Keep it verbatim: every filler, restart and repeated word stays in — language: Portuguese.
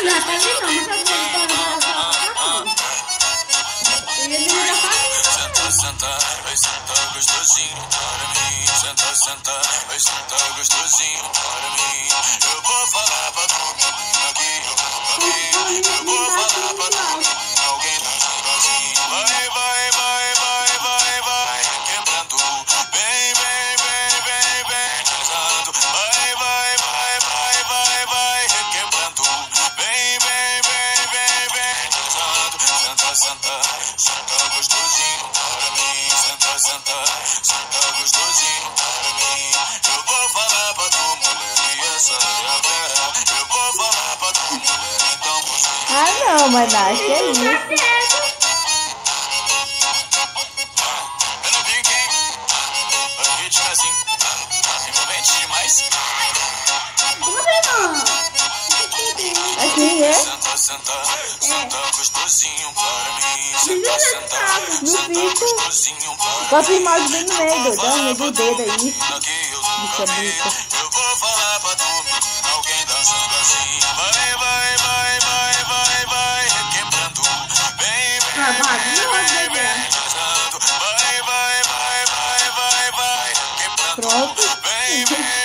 Já tá vendo? Não tá vendo? Senta, senta, vai sentar gostosinho para mim. Senta, senta, vai sentar gostosinho para mim. Eu vou falar pra tu, menina, aqui, aqui. Eu vou falar pra tu, alguém tá sozinho. Vai, vai, vai, vai, vai, vai, quebrando. Vem, vem, vem, vem, vem, quebrando. Vai, vai, vai, vai, vai, vai, quebrando. Vem, vem, vem, vem, vem, quebrando. Senta, senta, senta gostosinho para mim. Senta, senta, senta gostosinho para mim. Eu vou falar pra tu, mulher, e essa é a vera. Eu vou falar pra tu, mulher, então você. Ah, não, mas acho que é isso. Eu não vi quem, o ritmo é assim, envolvente demais. Aqui é? Senta, senta, senta gostosinho para mim. Senta, senta, senta gostosinho para mim. Bota o imagem bem no meio, dá um do dedo aí. Aqui eu nunca vi. Eu vou falar pra tu, menina, alguém dançando assim. Vai, vai, vai, vai, vai, vai, requebrando. Vem, vem, vem, vem, vem, dançando. Vai, vai, vai, vai, vai, vai, requebrando. Pronto. Vem, vem.